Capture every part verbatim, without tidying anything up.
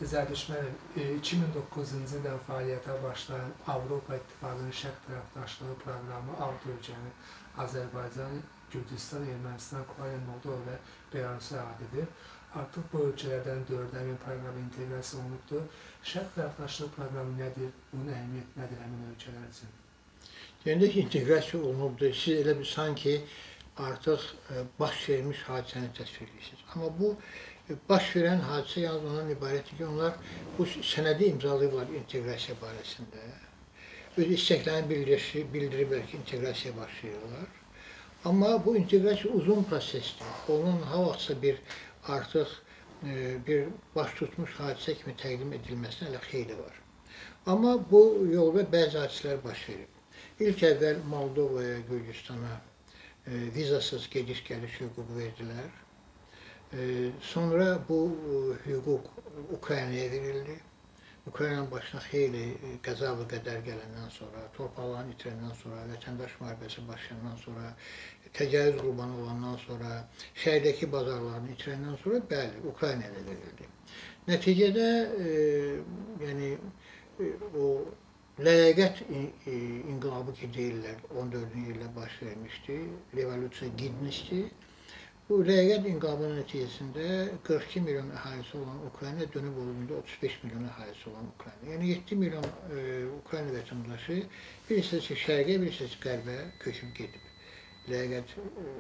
Zərdüştmənim, iki min doqquzuncu ildə fəaliyyətə başlayan Avropa İttifaqının şərq tərəfdaşlığı proqramı altı ölkəni Azərbaycan, Gürcüstan, Ermənistan, Ukrayna, Moldova və Belarusu əhatə edir. Artıq bu ölkələrdən dördə min proqram inteqrasiya olunubdur. Şərq tərəfdaşlığı proqramı nədir? Bunun əhəmiyyəti nədir həmin ölkələr üçün? Deyəndə ki, inteqrasiya olunubdur. Siz elə bir sanki artıq baş vermiş hadisəni təsvir edirsiniz. Amma bu baş verən hadisə yalnız ondan ibarətdir ki, onlar bu sənədi imzalayıblar inteqrasiya barəsində. Öz istəklərini bildiriblər ki, inteqrasiya başlayırlar. Amma bu inteqrasiya uzun prosesdir. Onun ha vaxtsa bir artıq bir baş tutmuş hadisə kimi təqdim edilməsinə elə xeyli var. Amma bu yolda bəzi hadisələr baş verib. İlk əvvəl Moldovaya, Gürcüstana vizasız gediş-gəliş hüququ verdilər. Sonra bu hüquq Ukraynaya verildi. Ukraynanın başına xeyli qəza və qədər gələndən sonra, torpaqlarını itirəndən sonra, vətəndaş müharibəsi başlayandan sonra, təcavüz qurbanı olandan sonra, şəhərdəki bazarlarını itirəndən sonra, bəli, Ukraynaya verildi. Nəticədə, yəni, o ləyaqət inqilabı ki deyirlər, on dördüncü ildə baş vermişdi, revolyusiya gitmişdi. Bu ləyaqət inqilabının nəticəsində qırx iki milyon əhalisi olan Ukrayna dönüb olunduğunda otuz beş milyon əhalisi olan Ukrayna. Yəni yeddi milyon Ukrayna vətəndaşı bir hissəsi şərqə, bir hissəsi qərbə köçüb gedib. Ləyaqət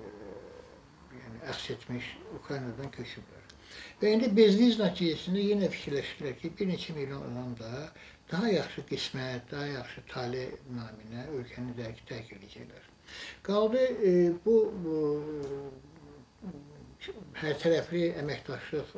əks etmiş Ukraynadan köçüblər. Və indi bezliyiz nəticəsində yenə fikirləşdilər ki, bir neçə milyon olan da daha yaxşı qismət, daha yaxşı tali naminə ölkəni tərk edəcəklər. Qaldı bu hərtərəfli əməkdaşlıq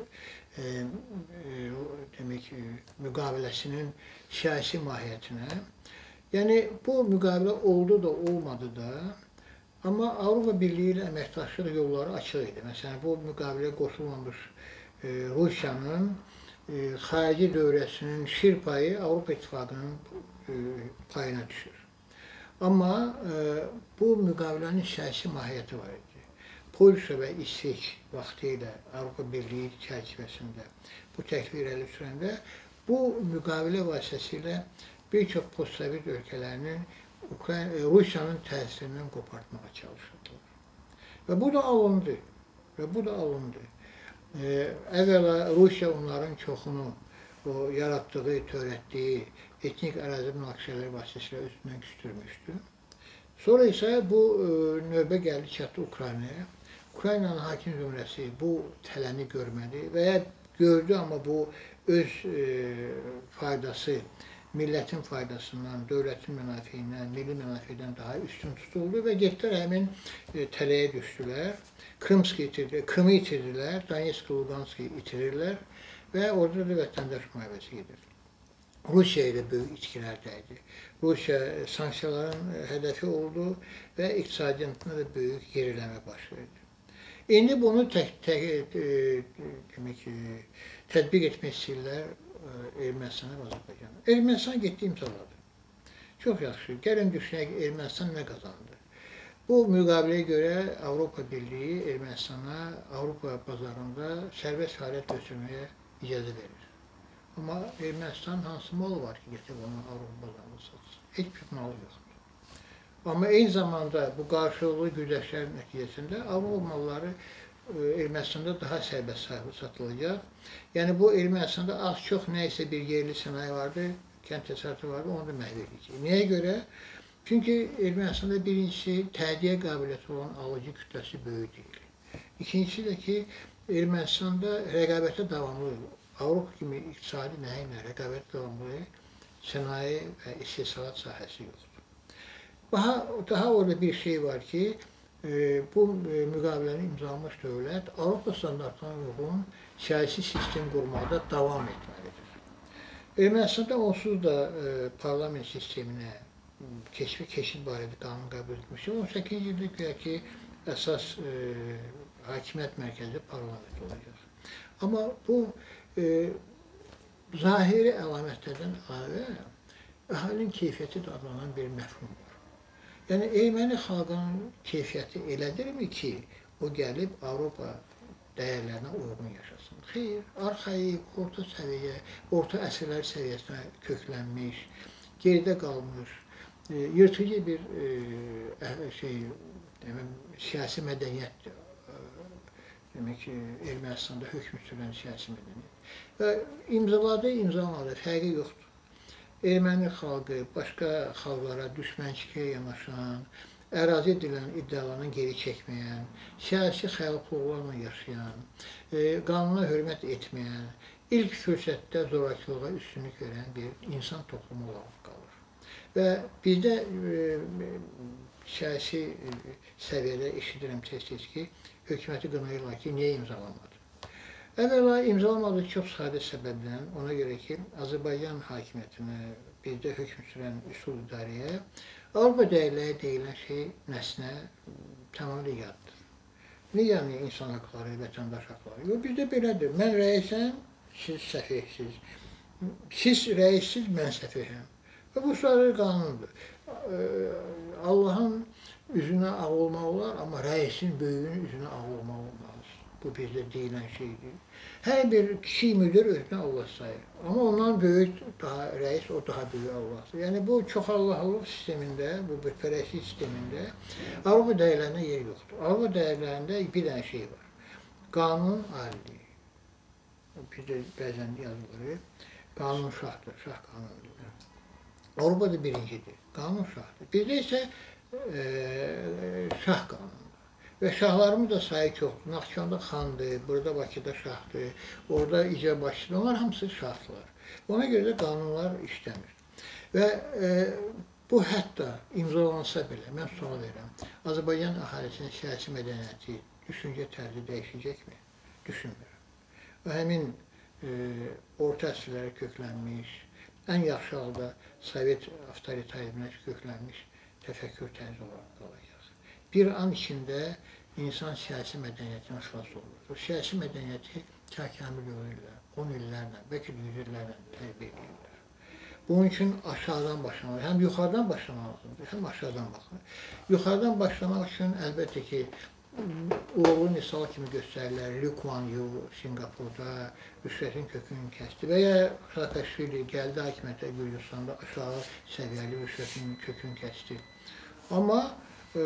demək, müqaviləsinin siyasi mahiyyətinə. Yəni, bu müqavilə oldu da, olmadı da, amma Avropa Birliyi ilə əməkdaşlıq yolları açıq idi. Məsələn, bu müqaviləyə qoşulmamış Rusiyanın xarici dövrəsinin şir payı Avropa İttifaqının payına düşür. Amma bu müqavilənin siyasi mahiyyəti var idi. Polşa və İsveç vaxtı ilə Avropa Birliyi çərçivəsində bu təklifi irəli sürəndə bu müqavilə vasitəsilə bir çox postsovet ölkələrinin Rusiyanın təsirindən qopartmağa çalışırdılar. Və bu da alındı. Və bu da alındı. Əvvəla Rusiya onların çoxunu o yaratdığı, törətdiyi etnik ərazi münaqişələri vasitəsilə özündən küstürmüşdü. Sonra isə bu növbə gəldi çatdı Ukraynaya. Ukraynanın hakim zümrəsi bu tələni görmədi və ya gördü, amma bu öz faydası, millətin faydasından, dövlətin mənafiyindən, milli mənafiyindən daha üstün tutuldu və getdilər həmin tələyə düşdülər. Krımski itirdilər, Krımı itirdilər, Donetsk, Luganski itirirlər və orada da vətəndaş müharibəsi gedir. Rusiya ilə böyük itkilər dəydi. Rusiya sanksiyaların hədəfi oldu və iqtisadiyyatına da böyük geriləmə baş verdi. İndi bunu tətbiq etmək istəyirlər Ermənistana və Azərbaycana. Ermənistan getdi, imzaladı. Çox yaxşı. Gəlin düşünək, Ermənistan nə qazandı? Bu müqaviləyə görə Avropa Birliyi Ermənistana Avropa bazarında sərbəst fəaliyyət göstərməyə icazə verir. Amma Ermənistan hansı malı var ki, getib onu Avropa bazarında satsın? Heç bir malı yoxdur. Amma eyni zamanda bu qarşılıqlı güzəştlər nəticəsində Avropa malları Ermənistanda daha sərbəst satılacaq. Yəni bu Ermənistanda az-çox nə isə bir yerli sənaye vardı, kənd təsərrüfatı vardı, onu da məhv edəcək. Niyə görə? Çünki Ermənistanda birincisi təhdiyə qabiliyyəti olan alıcı kütləsi böyük deyil. İkincisi də ki, Ermənistanda rəqabətə davamlı, Avropa kimi iqtisadi nəhənglə rəqabət davamlı sənaye və istehsalat sahəsi yoxdur. Daha, daha orada bir şey var ki, bu müqaviləni imzalamış dövlət Avropa standartlarına uyğun siyasi sistem qurmaqda davam etməlidir. Ermənistanda onsuz da parlament sisteminə keçid, keçid barədə qanun qəbul etmişdir. on səkkizinci ildə güya ki, əsas hakimiyyət mərkəzi parlament olacaq. Amma bu zahiri əlamətlərdən əlavə əhalinin keyfiyyəti də adlanan bir məfhum var. Yəni, erməni xalqının keyfiyyəti elədirmi ki, o gəlib Avropa dəyərlərinə uyğun yaşasın. Xeyr, arxaik, orta səviyyə, orta əsrlər səviyyəsinə köklənmiş, geridə qalmış, e, yırtıcı bir e, şey, deməm, siyasi mədəniyyət, e, demək ki, Ermənistanda hökm sürən siyasi mədəniyyət. Və imzaladı, imzalamadı, fərqi yoxdur. Erməni xalqı başqa xalqlara düşmənçiliyə yanaşan, ərazi edilən iddialarını geri çəkməyən, siyasi xəyalplıqlarla yaşayan, e, qanuna hörmət etməyən, ilk fürsətdə zorakılığa üstünlük verən bir insan toplumu olaraq qalır. Və bizdə e, siyasi e, səviyyədə eşidirəm tez-tez ki, hökuməti qınayırlar ki, niyə imzalamadı? Əvvəla imzalamadığı çox sadə səbəbdən, ona görə ki, Azərbaycan hakimiyyətinə, bizdə hökm sürən üsul idarəyə Avropa dəyərləri deyilən şey nəsnə tamamilə yaddır. Niyə yəni insan haqları, vətəndaş haqları? Yox, bizdə belədir. Mən rəisəm, siz səfihsiz. Siz rəissiz, mən səfihəm. Və bu sadəcə qanundur. Allahın üzünə ağ olmaq olar, amma rəisin, böyüyün üzünə ağ olmaq olmaz. Bu bizdə deyilən şeydir. Hər bir kişi müdür özünə Allah sayır. Amma ondan böyük daha rəis, o daha böyük Allahdır. Yəni bu çoxallahlıq sistemində, bu bütpərəstlik sistemində Avropa dəyərlərində yer yoxdur. Avropa dəyərlərində bir dənə şey var. Qanun aliliyi. Bizdə bəzən yazılır. Qanun şahdır, şah qanunudur. Avropada birincidir. Qanun şahdır. Bizdə isə e, şah qanunudur. Və şahlarımız da sayı çoxdur. Naxçıvanda xandır, burada Bakıda şahdır, orada icra başçıdır. Onlar hamısı şahdılar. Ona görə də qanunlar işləmir. Və e, bu hətta imzalansa belə, mən sual verirəm, Azərbaycan əhalisinin siyasi mədəniyyəti, düşüncə tərzi dəyişəcəkmi? Düşünmürəm. Və həmin e, orta əsrlərə köklənmiş, ən yaxşı halda Sovet avtoritarizminə köklənmiş təfəkkür tərzi olaraq qalacaq. Bir an içində insan siyasi mədəniyyətindən xilas olur. O siyasi mədəniyyəti kəkamil yolu ilə, on illərlə, bəlkə yüz illərlə tərbiyə edirlər. Bunun üçün aşağıdan başlamaq, həm yuxarıdan başlamaq lazımdır, həm aşağıdan baxmaq. Yuxarıdan başlamaq üçün əlbəttə ki, uğurlu misal kimi göstərirlər. Lee Kuan Yew Singapurda rüşvətin kökünü kəsdi və ya Saakashvili gəldi hakimiyyətə Gürcüstanda aşağı səviyyəli rüşvətin kökünü kəsdi. Amma e,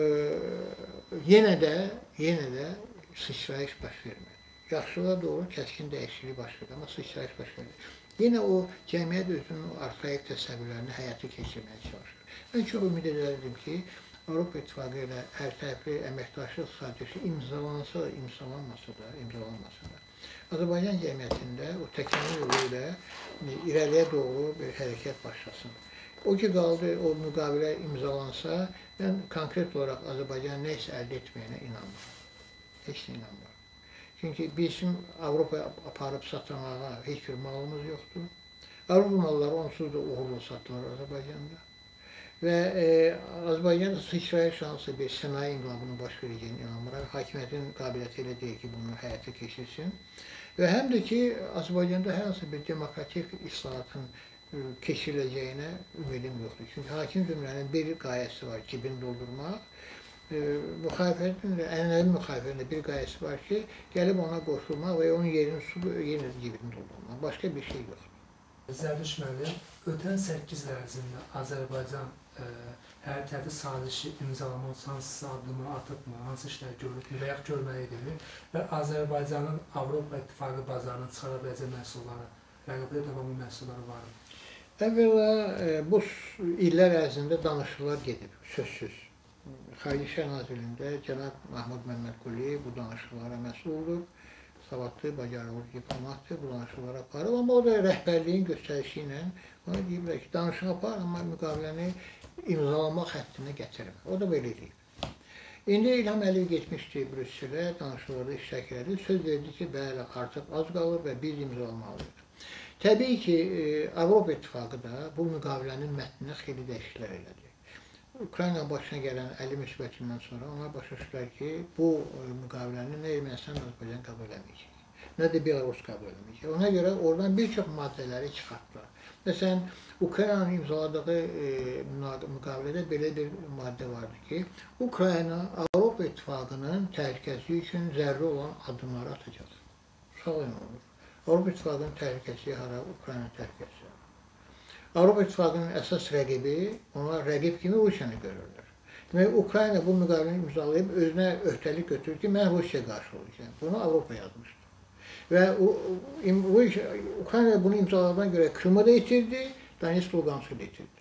yenə də, yenə də sıçrayış baş vermədi. Yaxşılığa doğru kəskin dəyişiklik baş verdi, amma sıçrayış baş verdi. Yenə o cəmiyyət özünün arxaik təsəvvürlərini həyata keçirməyə çalışır. Mən çox ümid edərdim ki, Avropa İttifaqı ilə hərtərəfli əməkdaşlıq sazişi imzalansa da, imzalanmasa da, imzalanmasa da, Azərbaycan cəmiyyətində o təkamül yolu ilə irəliyə doğru bir hərəkət başlasın. O ki qaldı, o müqavilə imzalansa, mən konkret olaraq Azərbaycan nə isə əldə etməyinə inanmıram. Heç də inanmıram. Çünki bizim Avropa aparıb satamağa heç bir malımız yoxdur. Avropa malları onsuz da uğurlu satılır Azərbaycanda. Və e, Azərbaycanda sıçrayış şansı bir sənaye inqilabının baş verəcəyini inanmıram. Hakimiyyətin qabiliyyəti elə deyil ki, bunu həyata keçirsin. Və həm də ki, Azərbaycanda hər hansı bir demokratik islahatın e, keçiriləcəyinə ümidim yoxdur. Çünki hakim cümlənin bir qayəsi var, cibini doldurmaq. E, müxalifətin, ənənəvi müxalifətin bir qayəsi var ki, gəlib ona qoşulmaq və onun yerini su, yenə cibini doldurmaq. Başqa bir şey yoxdur. Zərduş müəllim, ötən səkkiz il ərzində Azərbaycan ə, hər tərəfli sazişi imzalamaq üçün hansısa addımı atıbmı, hansı işlər görübmü və yaxud görməlidirmi və Azərbaycanın Avropa İttifaqı bazarına çıxara biləcək məhsulları, rəqabətə davamlı məhsulları var mı? Əvvəla bu illər ərzində danışıqlar gedib, sözsüz. Xarici İşlər Nazirliyində cənab Mahmud Məmmədquli bu danışıqlara məsul olub. Savadlı, bacarıqlı diplomatdır, bu danışıqlara aparıb, amma o da rəhbərliyin göstərişi ilə ona deyiblər ki, danışıq apar, amma müqaviləni imzalamaq xəttinə gətirmir. O da belə deyib. İndi İlham Əliyev getmişdi Brüsselə, danışıqlarda iştirak edir, söz verdi ki, bəli, artıq az qalır və biz imzalamalıyıq. Təbii ki, Avropa İttifaqı da bu müqavilənin mətninə xeyli dəyişikliklər elədi. Ukrayna başına gələn əli müsibətindən sonra onlar başa düşdülər ki, bu müqaviləni nə Ermənistan, Azərbaycan qəbul edəməyəcək, nə də Belarus qəbul edəməyəcək. Ona görə oradan bir çox maddələri çıxartdılar. Məsələn, Ukraynanın imzaladığı e, müqavilədə belə bir maddə vardı ki, Ukrayna Avropa İttifaqının təhlükəsizliyi üçün zəruri olan addımları atacaq. Sualım olur. Avropa İttifaqının təhlükəsizliyi hara? Ukrayna təhlükəsizliyi. Avropa İttifaqının əsas rəqibi, onlar rəqib kimi Rusiyanı görürlər. Demək, Ukrayna bu müqaviləni imzalayıb özünə öhdəlik götürür ki, mən Rusiyaya qarşı olacağım. Bunu Avropa yazmışdır. Və Ukrayna bunu imzaladığına görə Krımı da itirdi, Donetsk Lugansk'ı da itirdi.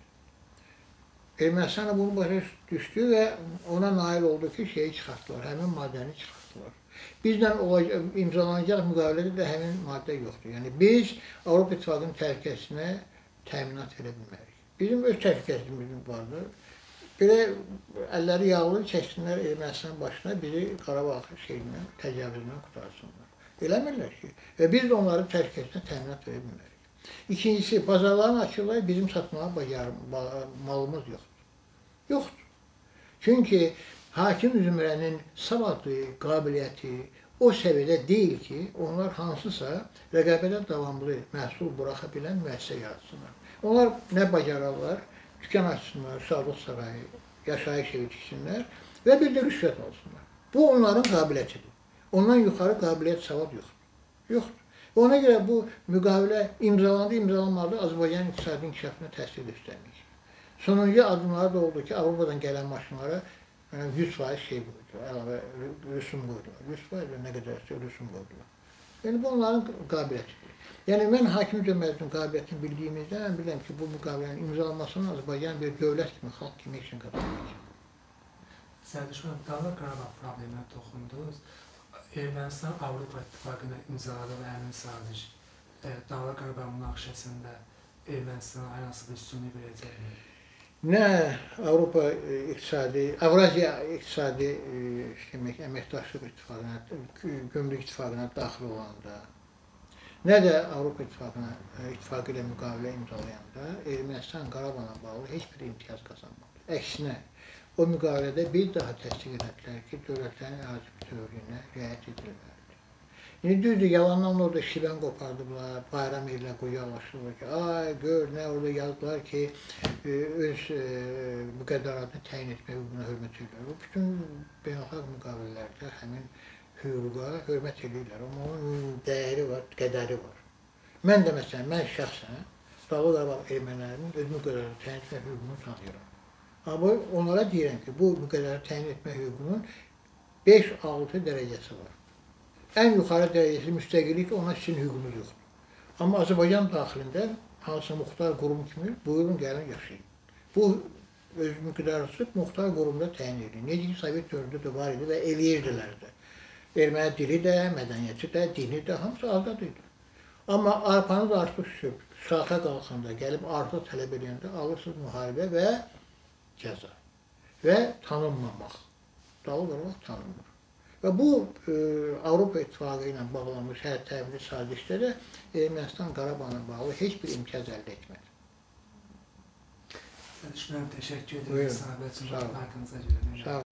Ermənistan bunu başa düşdü və ona nail oldu ki, şeyi çıxartdılar, həmin maddəni çıxartdılar. Bizlə imzalanacaq müqavilədə də həmin maddə yoxdur. Yəni biz Avropa İttifaqının təhlükəsizliyinə təminat verə bilmərik. Bizim öz təhlükəsizliyimiz vardır. Belə əlləri yağlı çəksinlər Ermənistan başına bizi Qarabağ şeyindən, təcavüzündən qutarsınlar. Eləmirlər ki. Və biz də onların təhlükəsizliyinə təminat verə bilmərik. İkincisi, bazarların açırlar, bizim satmağa bacarım, malımız yoxdur. Yoxdur. Çünki hakim zümrənin savadı, qabiliyyəti o səviyyədə deyil ki, onlar hansısa rəqabətə davamlı məhsul buraxa bilən müəssisə yaratsınlar. Onlar nə bacararlar? Dükkan açsınlar, sağlıq sarayı, yaşayış evi tiksinlər və bir də rüşvət alsınlar. Bu onların qabiliyyətidir. Ondan yuxarı qabiliyyət, savad yoxdur. Yoxdur. Ona görə bu müqavilə imzalandı, imzalanmadı, Azərbaycan iqtisadi inkişafına təsir göstərmir. Sonuncu addımları da oldu ki, Avropadan gələn maşınlara yüz faiz şey qoydu, əlavə rüsum qoydular. yüz faiz nə qədərsə rüsum qoydular. Yəni bu onların qabiliyyətidir. Yəni mən hakim cəmiyyətinin qabiliyyətini bildiyimizdən mən bilirəm ki, bu müqavilənin imzalanmasının Azərbaycan bir dövlət kimi, xalq kimi üçün qazanılacaq. Sərdaşım, Dağlıq Qarabağ probleminə toxundunuz. Ermənistan Avropa İttifaqına imzaladığı həmin saziş Dağlıq Qarabağ münaqişəsində Ermənistana hansı bir üstünlük verəcəkmi? Nə Avropa İqtisadi, Avraziya İqtisadi Əməkdaşlıq İttifaqına, Gömrük İttifaqına daxil olanda, nə də Avropa İttifaqına, İttifaqı ilə müqavilə imzalayanda Ermənistan Qarabağla bağlı heç bir imtiyaz qazanmadı. Əksinə, o müqavilədə bir daha təsdiq edildilər ki, dövlətlərin ərazi bütövlüyünə riayət edilirlərdi. İndi düzdür, yalandan orada şibən qopardılar, bayram ilə quyalaşırlar ki, ay, gör, nə orada yazdılar ki, öz müqəddəratını təyin etmək hüququna hörmət edirlər. O bütün beynəlxalq müqavilələrdə həmin hüquqa hörmət edirlər, amma onun dəyəri var, qədəri var. Mən də məsələn, mən şəxsən Dağlıq Qarabağ ermənilərinin öz müqəddəratını təyin etmək hüququnu tanıyıram. Amma onlara deyirəm ki, bu müqəddəratı təyin etmə hüququnun beş altı dərəcəsi var. Ən yuxarı dərəcəsi müstəqillik, ona sizin hüququnuz yoxdur. Amma Azərbaycan daxilində hansısa muxtar qurum kimi buyurun gəlin yaşayın. Bu öz müqəddəratı muxtar qurumda təyin edilir. Necə ki, Sovet dövründə də var idi və eləyirdilər də. Erməni dili də, mədəniyyəti də, dini də hamısı azad idi. Amma arpanız artıq sürüb, şaxa qalxanda, gəlib artıq tələb edəndə alırsınız müharibə və cəza və tanınmamaq. Dağlıq Qarabağ tanınmır. Və bu e, Avropa İttifaqı ilə bağlanmış hər təbii sazişdə də Ermənistan Qarabağla bağlı heç bir imtiyaz əldə etmədi. Sərdaşım, təşəkkür edirəm. Sağ olun.